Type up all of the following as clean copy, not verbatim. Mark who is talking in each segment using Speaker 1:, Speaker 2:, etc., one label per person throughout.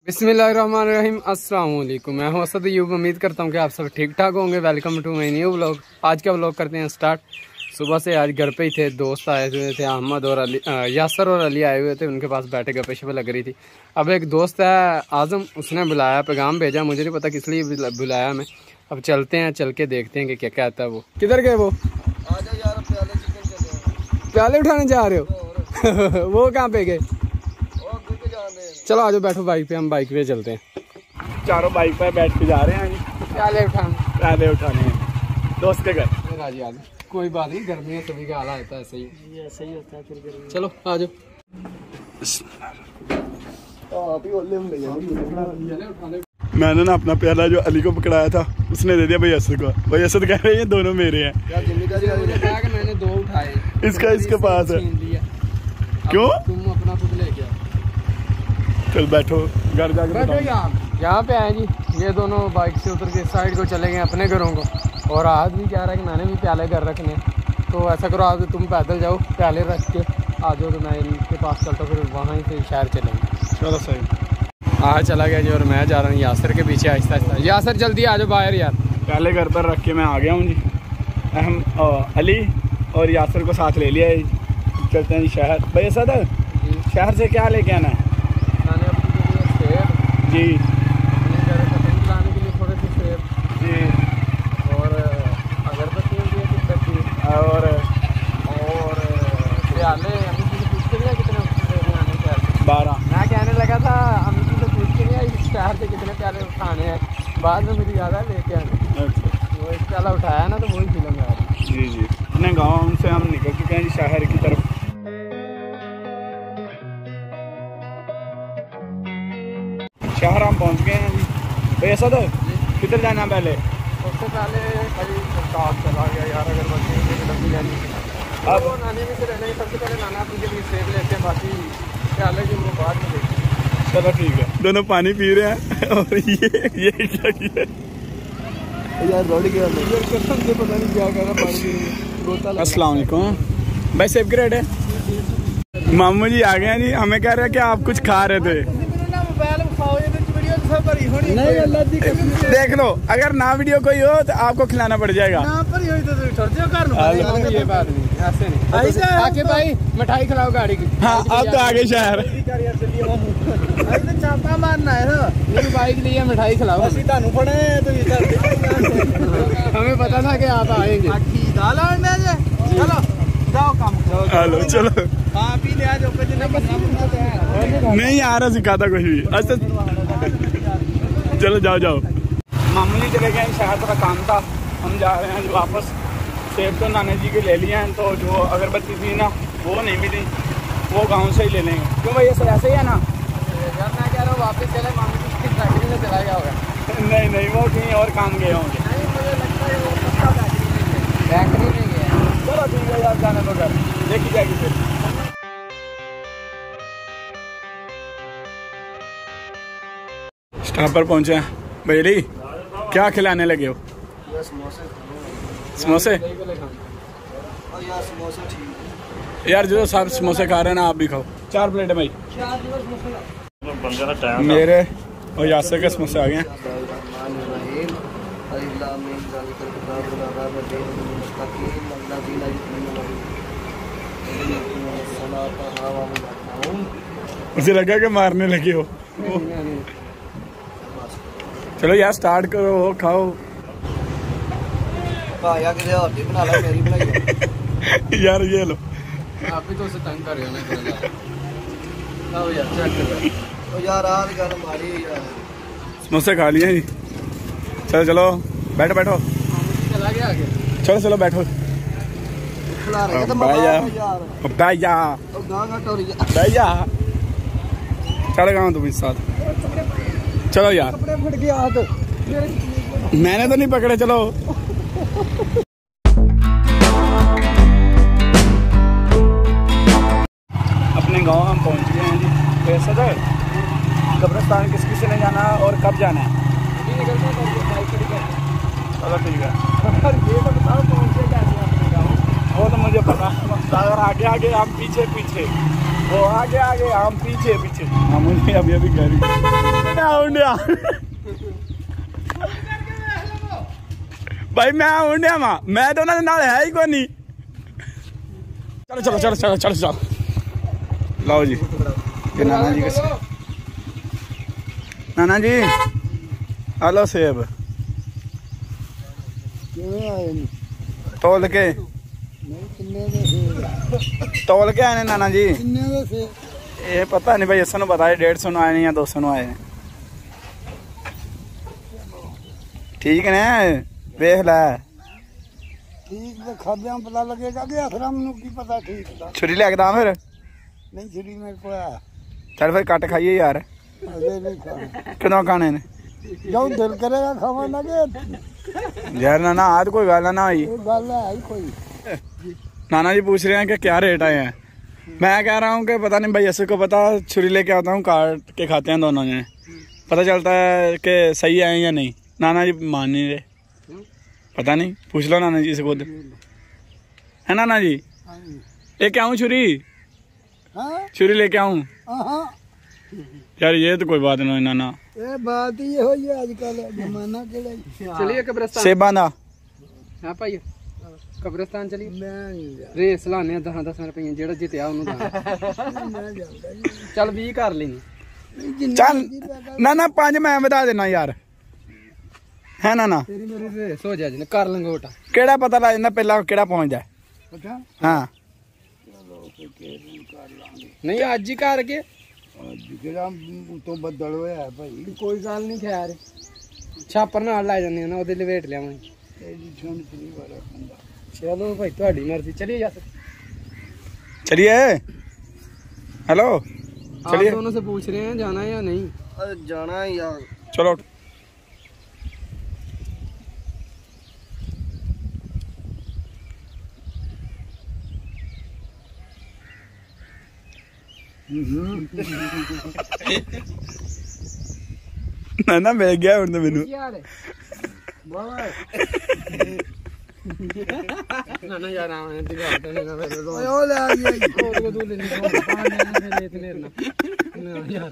Speaker 1: बिस्मिल्लाहिर्रहमानिर्रहीम, अस्सलाम वालेकुम। मैं हूं असद अयूब। उम्मीद करता हूं कि आप सब ठीक ठाक होंगे। Welcome to my new vlog. आज का व्लॉग करते हैं स्टार्ट। सुबह से आज घर पे ही थे, दोस्त आए हुए थे, अहमद और अली, यासर और अली आए हुए थे। उनके पास बैठे गप्पे शप्पे लग रही थी। अब एक दोस्त है आज़म, उसने बुलाया, पैगाम भेजा, मुझे नहीं पता किस लिए बुलाया मैं। अब चलते हैं, चल के देखते हैं कि क्या क्या आता है। वो किधर गए? वो प्याले उठाने जा रहे हो? वो कहाँ पे गए? चलो आज बैठो बाइक पे, हम बाइक पे चलते हैं। चारों बाइक पे बैठ के जा रहे हैं प्याले उठाने हैं दोस्त के घर। राजी आज कोई बात नहीं, गर्मी है, सभी का हाल होता है, ऐसे ही होता है फिर गर्मी। चलो आ जाओ।
Speaker 2: मैंने ना अपना प्याला जो अली को पकड़ाया था उसने दे दिया भाई असद को। भाई असद कह रहे हैं ये दोनों मेरे हैं।
Speaker 1: मैंने दो उठाए,
Speaker 2: इसका इसके पास है। क्यों?
Speaker 1: तुम अपना खुद ले गया।
Speaker 2: चल बैठो, घर जाकर
Speaker 1: यहाँ पे आए जी। ये दोनों बाइक से उतर के साइड को चले गए अपने घरों को, और आज भी कह रहा है कि मैंने भी प्याले घर रखने। तो ऐसा करो, आज तुम पैदल जाओ, प्याले रख के आ जाओ, तो मैं इनके पास चलता हूँ, फिर वहाँ से शहर चलेंगे।
Speaker 2: चलो सही।
Speaker 1: आज चला गया जी, और मैं जा रहा हूँ यासर के पीछे आहिस्ता आहिस्ता। यासर जल्दी आ जाओ बाहर यार।
Speaker 2: प्याले घर पर रख के मैं आ गया हूँ जी। अली और यासर को साथ ले लिया है। चलते हैं जी शहर। भाई असद शहर से क्या लेके आना है?
Speaker 1: मैंने अपने लिए सेब
Speaker 2: जी,
Speaker 1: लाने के लिए थोड़े से सेब
Speaker 2: जी,
Speaker 1: और अगरबत्तियों की कितनी, और प्याले अम्मी जी से पूछ के लिया कितने आने के।
Speaker 2: 12।
Speaker 1: मैं कहने लगा था अम्मी जी से पूछ के लिया इस शहर से कितने प्याले उठाने हैं, बाद में मुझे याद है लेके आने। वो एक प्याला उठाया ना, तो वही फीलिंग आ रही।
Speaker 2: जी जी, अपने गाँव से हम निकल चुके हैं शहर की तरफ। शहर हम पहुंच गए हैं जी। भाई असद किधर जाना पहले?
Speaker 1: सबसे पहले भाई साथ चला गया यार, अगरबत्ती लंबी लेनी थी। अब नाने में से रहने, सबसे पहले नाना आपके लिए सेब लेते हैं, बाकी प्याले की वो बाद में देखते हैं।
Speaker 2: चलो ठीक है। दोनों पानी पी रहे हैं और ये क्या किया यार, रोड गया पता नहीं क्या कर रहा पानी। अस्सलाम वालेकुम भाई, सेब की रेट है? मामू जी आ गए हैं जी। हमें कह रहे हैं कि आप कुछ खा रहे थे। नहीं अल्लाह दी कसम से देख लो, अगर ना वीडियो कोई हो तो आपको खिलाना पड़ जाएगा।
Speaker 1: ये बात नहीं, ऐसे नहीं। आके भाई मिठाई खिलाओ गाड़ी की।
Speaker 2: हाँ अब तो आगे शहर
Speaker 1: छापा मारना है ना, मेरी बाइक लिए मिठाई खिलाओ। हमें पता था कि आप आएंगे। चलो जाओ काम करो।
Speaker 2: हेलो चलो। नहीं आ रहा सिखाता कुछ भी। अच्छा चलो जाओ जाओ। मामूली चले गए शहर, थोड़ा काम था, हम जा रहे हैं वापस। सेब तो नाना जी के ले लिए हैं, तो जो अगरबत्ती थी ना वो नहीं मिली, वो गांव से ही ले लेंगे। क्यों भाई ऐसा ऐसे ही है ना
Speaker 1: यार? मैं कह रहा हूँ वापस चले, मामू जी की फैक्ट्री में चला गया होगा।
Speaker 2: नहीं नहीं, वो कहीं और काम गए होंगे।
Speaker 1: नहीं मुझे लगता है वो पक्का फैक्ट्री में गया।
Speaker 2: चलो ठीक है यार, जाने तो घर देखी जाएगी फिर। स्टॉप पर पहुंचे हैं। भैया क्या खिलाने लगे हो? समोसे यार, जो सब समोसे खा रहे हैं ना आप भी खाओ। 4 प्लेट है भाई। मेरे और यासर के समोसे आ गए हैं। उसे लगा कि मारने लगे हो। चलो यार स्टार्ट करो, खाओ।
Speaker 1: बना ला, मेरी बनाई
Speaker 2: यार ये लो।
Speaker 1: आप भी तो उसे तंग कर रहे हो ना यार, चेक करो यार।
Speaker 2: समोसे खा लिए जी। चलो चलो बैठो बैठो।
Speaker 1: चला गया आगे।
Speaker 2: चलो चलो बैठो। चल गया तुम इस साथ। चलो यार,
Speaker 1: कपड़े फट गए हाथ।
Speaker 2: मैंने तो नहीं पकड़े। चलो अपने गांव हम पहुंच गए हैं जी। कैसे थे कब्रिस्तान किस किस ने जाना और कब जाना है? चलो ठीक है।
Speaker 1: ये तो बताओ पहुंचे कैसे अपने गाँव?
Speaker 2: वो तो मुझे पता। अगर आगे आगे हम पीछे पीछे, वो आगे आगे हम पीछे पीछे। हम अभी अभी घर आउंडिया भाई मैं आउंडिया वा मैं तो उन्होंने नाल है ही कोई नहीं। चलो चलो चलो चलो चलो चलो लाओ जी ये नाना जी कैसे नाना जी हेलो सेब तोल के आए ने नाना जी ये पता नहीं भाई 100 पता है 150 आए या 200 आए ने ठीक ने वेख लै
Speaker 3: ठीक तो खाद्या पता लगेगा कि आखिर मैनू की पता ठीक था
Speaker 2: छुरी लैके दा फिर
Speaker 3: नहीं छुरी मेरे को है
Speaker 2: चल फिर कट खाइए यार
Speaker 3: अरे नहीं खाना
Speaker 2: कितना खाने ने
Speaker 3: जो दिल करेगा खावा ना के
Speaker 2: यार नाना आज कोई गल ना हुई
Speaker 3: गल है कोई।
Speaker 2: नाना जी पूछ रहे हैं कि क्या रेट आए हैं मैं कह रहा हूँ कि पता नहीं भाई ऐसे को पता छुरी लेके आता हूँ काट के खाते हैं दोनों जने पता चलता है कि सही आए या नहीं। नाना जी मान नहीं रहे पता नहीं पूछ लो नाना जी से खुद है नाना जी ये क्या हूँ छुरी लेके आऊँ यार ये तो कोई बात नहीं नाना
Speaker 3: ये बात ही हो है आजकल जमाना के
Speaker 1: चलिए कब्रिस्तान
Speaker 2: सेबां दा
Speaker 1: हाँ भाई कब्रिस्तान चलिए रेस लाने 10-10 रुपये जेड़ा जितया चल 20 कर लेंगे
Speaker 2: चल ना 5 मैं बता देना यार है ना
Speaker 1: तेरी मेरी रेस हो जाए कर लेंगे ओटा
Speaker 2: केड़ा पता लग जाता पहला केड़ा पहुंच जाए हाँ
Speaker 1: नहीं अज ही करके
Speaker 3: तो बदल होया भाई
Speaker 1: कोई गल नहीं खैर छापर नाल लै जाने ना ओदे लपेट लियावांगे चलो भाई तुहाडी मर्जी चलिए जा
Speaker 2: चलिए हेलो
Speaker 1: चलिए दोनों से पूछ रहे हैं जाना है या नहीं
Speaker 3: जाना है यार
Speaker 2: चलो ना मिल गया उन्हें मैनू
Speaker 1: ना यार आवे दिखा दे ना फिर
Speaker 3: ओ ले आ गया
Speaker 1: को दूर लेने यार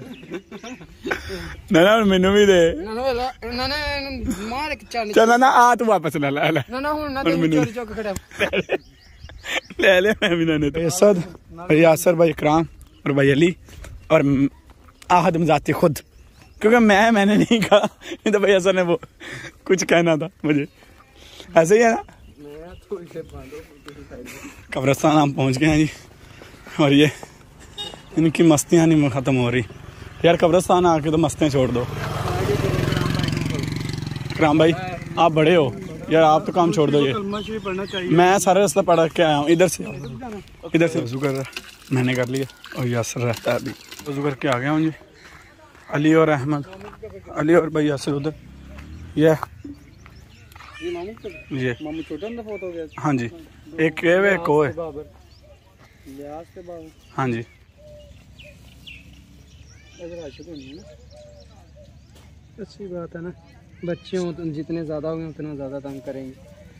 Speaker 2: ना मैनू भी दे
Speaker 1: ना मार के
Speaker 2: चल ना आ तू वापस ले ले
Speaker 1: ना हुन ना चोरी चौक खड़ा
Speaker 2: ले मैं भी नाने तो असद और यासर भाई इकराम और भाई अली और आहद मजाती खुद क्योंकि मैंने नहीं कहा नहीं तो भाई असर ने वो कुछ कहना था मुझे ऐसे ही है ना। कब्रिस्तान हम पहुंच गए हैं जी और ये इनकी मस्तियाँ नहीं ख़त्म हो रही यार कब्रिस्तान आके तो मस्तियाँ छोड़ दो। इकराम भाई आप बड़े हो यार आप तो काम छोड़ दो ये मैं सारे रास्ता पढ़ के आया हूँ इधर से वजू कर मैंने कर लिया और यासर रहता है अभी वजू करके आ गया हूँ जी अली और अहमद अली और भाई यासर उधर ये
Speaker 1: मामू छोटा ना फोटो गया
Speaker 2: हाँ जी एक है एक वो है हाँ जी
Speaker 1: अच्छी बात है ना बच्चे हों तो जितने ज़्यादा होंगे उतना ज़्यादा तंग करेंगे।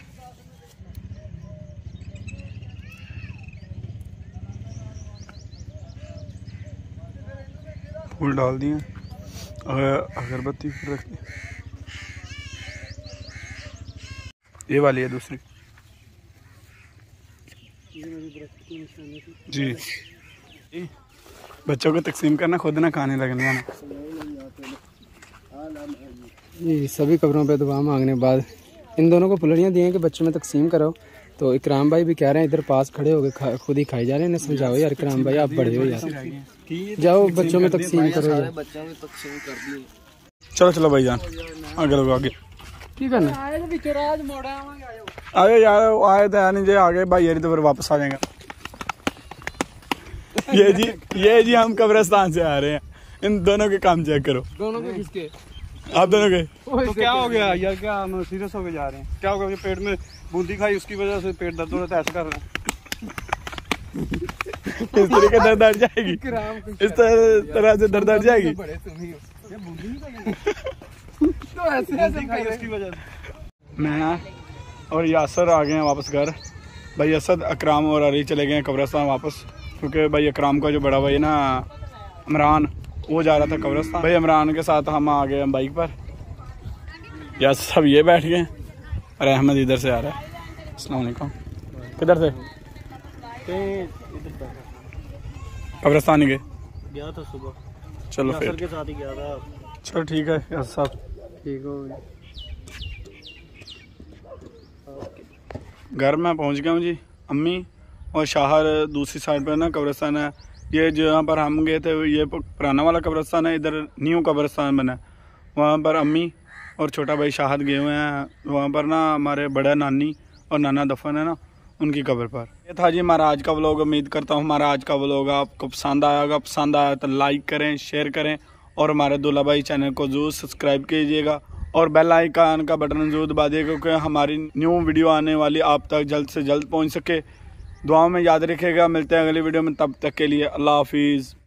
Speaker 2: फूल डाल दिए अगरबत्ती रख दी ये वाली है दूसरी जी बच्चों को तकसीम करना खुद ना खाने लगने वाला
Speaker 1: जी। सभी कब्रों पे दुआ मांगने के बाद इन दोनों को पुलड़ियाँ दी हैं कि बच्चों में तकसीम करो। तो इकराम भाई भी कह रहे हैं इधर पास खड़े हो गए खुद ही खाई जा रहे हैं। इन्हें समझाओ यार इकराम भाई आप बड़े हो यार जाओ बच्चों में तकसीम करो यार।
Speaker 2: चलो चलो भाई जान आगे लोग आगे
Speaker 1: की करना
Speaker 2: आगे यार आए तो नहीं जे आगे भाई यारी तो फिर वापस आ जाएगा। ये जी हम कब्रिस्तान से आ रहे हैं इन दोनों के काम चेक करो।
Speaker 1: दोनों के किसके
Speaker 2: आप दोनों के
Speaker 4: तो क्या हो गया यार क्या हम सीरियस होके जा रहे हैं क्या हो गया पेट में बूंदी खाई उसकी वजह से पेट दर्द हो रहा था ऐसा कर रहे हैं
Speaker 2: इस तरीके दर्द हट जाएगी इस तरह से दर्द हट जाएगी
Speaker 4: उसकी वजह से।
Speaker 2: मैं और यासर आ गए हैं वापस घर। भाई असद अकराम और अली चले गए हैं कब्रिस्तान वापस क्योंकि भाई अकराम का जो बड़ा भाई ना इमरान वो जा रहा था कब्रिस्तान। भाई इमरान के साथ हम आ गए हम बाइक पर, या सब ये बैठ गए और अहमद इधर से आ रहा है। अस्सलाम वालेकुम। किधर से? कब्रिस्तान ही
Speaker 4: गया था सुबह।
Speaker 2: चलो फिर
Speaker 4: के साथ ही गया था।
Speaker 2: चलो ठीक है यार साहब,
Speaker 1: ठीक हो गया।
Speaker 2: घर में पहुंच गया हूँ जी। अम्मी और शाहर दूसरी साइड पर ना कब्रिस्तान है। ये जहाँ पर हम गए थे ये पुराना वाला कब्रिस्तान है, इधर न्यू कब्रिस्तान बना है। वहाँ पर अम्मी और छोटा भाई शाहद गए हुए हैं। वहाँ पर ना हमारे बड़ा नानी और नाना दफन है ना, उनकी कब्र पर। ये था जी हमारा आज का व्लॉग। उम्मीद करता हूँ हमारा आज का व्लॉग आपको पसंद आया होगा। पसंद आया तो लाइक करें, शेयर करें और हमारे दूल्हा भाई चैनल को जरूर सब्सक्राइब कीजिएगा और बेल आइकन का बटन जरूर दबा दिए, क्योंकि हमारी न्यू वीडियो आने वाली आप तक जल्द से जल्द पहुँच सके। दुआओं में याद रखिएगा। मिलते हैं अगली वीडियो में, तब तक के लिए अल्लाह हाफिज़।